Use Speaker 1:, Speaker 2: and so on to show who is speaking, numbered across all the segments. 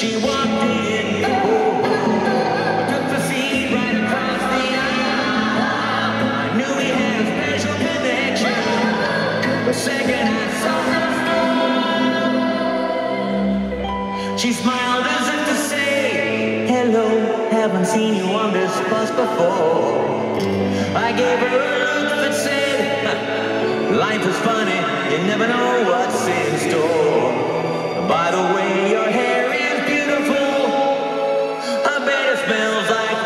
Speaker 1: She walked in, took the seat right across the aisle. I knew we had a special connection. The second I saw her, she smiled as if to say, hello, haven't seen you on this bus before. I gave her a look that said, life is funny, you never know what's in store. By the way, your hair is beautiful. I bet it smells like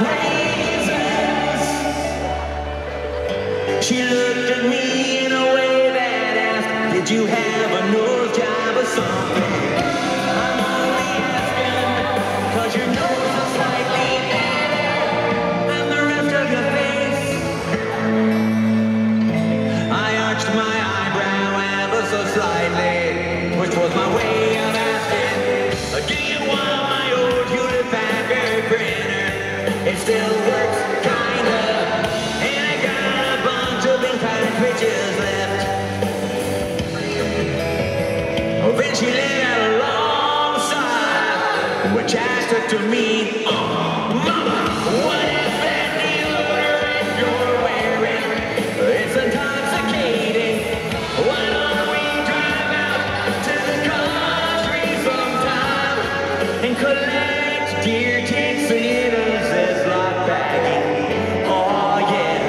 Speaker 1: raisins. She looked at me in a way that asked, did you have a nose job or something? I'm only asking, cause your nose is slightly better than the rest of your face. I arched my eyebrow ever so slightly, which was my way of asking, do you want my old Hewlett-Packard printer? It still works, kinda, and I got a bunch of ink cartridges left. Then she let out a long sigh, which asked her to me, Mama, what is that deodorant you're wearing? It's intoxicating. Why don't we drive out to the country sometime and collect deer ticks and needles as lock bagging? Oh yeah.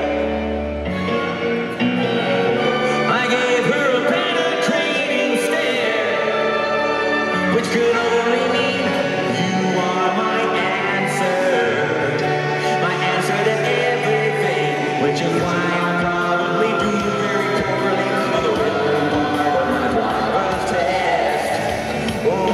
Speaker 1: I gave her a penetrating stare, which could only mean you are my answer to everything, which is why I probably do very poorly on the written part of my driver's test. Oh, oh,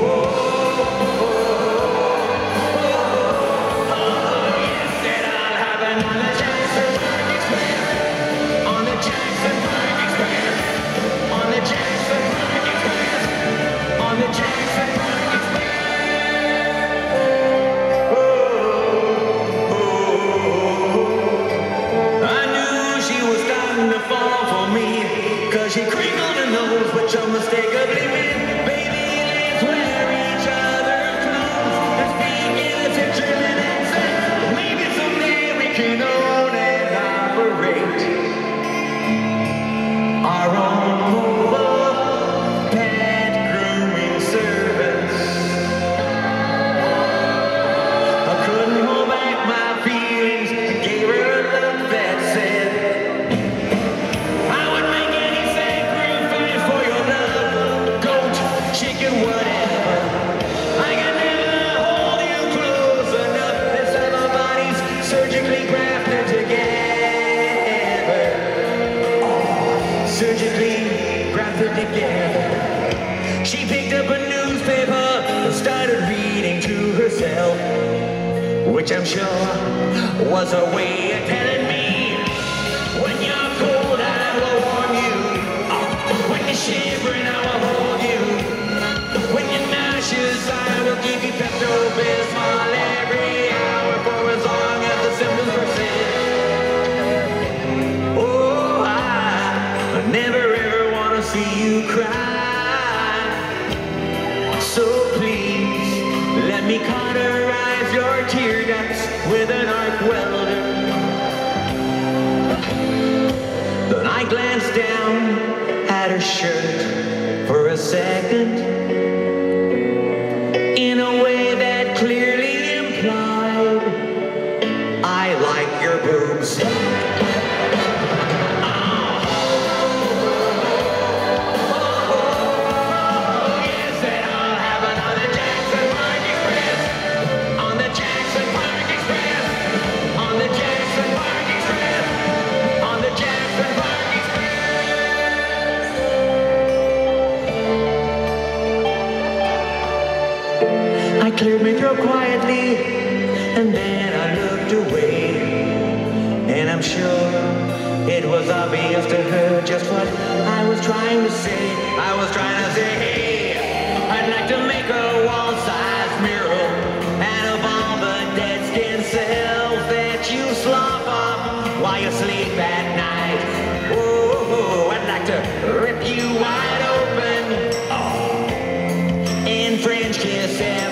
Speaker 1: yes, said I'll have another Jackson Park Express, on the Jackson Park Express, on the Jackson Park Express, on the Jackson Park Express. I knew she was starting to fall for me, cause she crinkled her nose, which unmistakably meant, baby, let's wear each other's clothes and speak in a German accent. Maybe someday we can own and operate our own mobile pet grooming service. I couldn't hold back my feelings, gave her a look that said, I would make any sacrifice for your love, goat, chicken, whatever. I can never hold you close enough. Let's have our bodies surgically grafted together. Surgically grafted together. She picked up a newspaper and started reading to herself, which I'm sure was a way of telling me, when you're cold, I will warm you. When you're shivering, I will hold you. When you're nauseous, I will give you Pepto-Bismol every hour for as long as the symptoms persist. Oh, I never ever want to see you cry. So please, let me cauterize your tear ducts with an arc welder. Then I glanced down at her shirt for a second, in a way that clearly implied, I like your boobs. I cleared my throat quietly, and then I looked away, and I'm sure it was obvious to her just what I was trying to say. I was trying to say, hey, I'd like to make a wall-sized mural out of all the dead skin cells that you slough off while you sleep at night. Oh, I'd like to rip you wide open and French kiss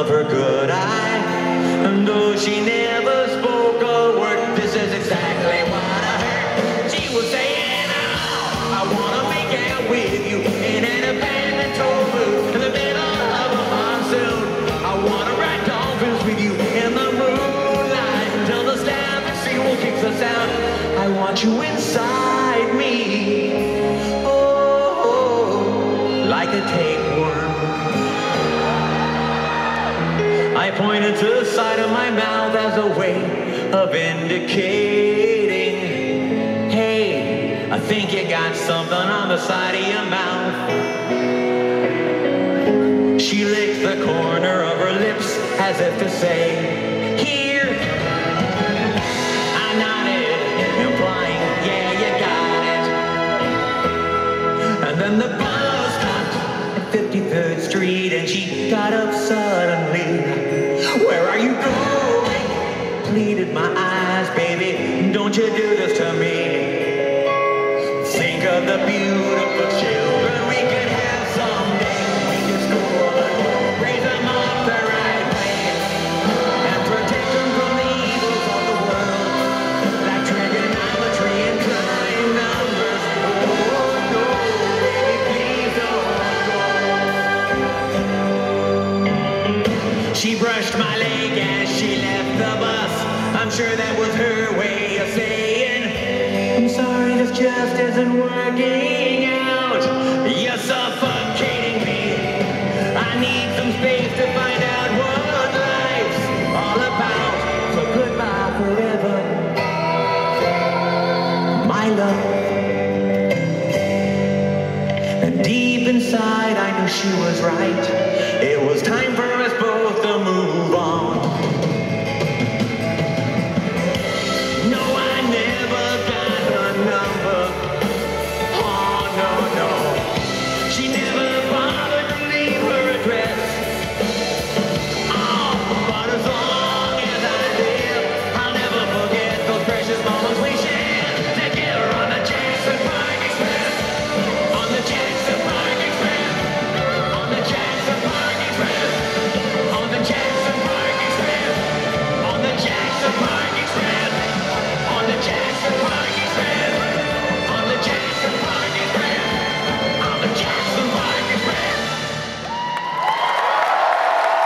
Speaker 1: of her good eye. And though she never spoke a word, this is exactly what I heard. She was saying, oh, I wanna make out with you in an abandoned toll booth in the middle of a monsoon. I wanna ride dolphins with you in the moonlight until the stamping seal kicks us out. I want you inside me, oh, like a tapeworm. I pointed to the side of my mouth as a way of indicating, hey, I think you got something on the side of your mouth. She licked the corner of her lips as if to say, here. I nodded, implying, yeah, you got it. And then the bus stopped at 53rd Street and she got up suddenly. Where are you going? Pleaded my eyes, baby, don't you do this to me. Think of the beautiful children we could have someday. We could school them, raise them up the right way, and protect them from the evils of the world, like trigonometry and prime numbers. Oh, no, baby, please don't go. She brushed my leg as she left the bus. I'm sure that was her way of saying, I'm sorry, this just isn't working out. You're suffocating me. I need some space to find out what life's all about. So goodbye forever, my love. And deep inside I knew she was right. It was time for us both to move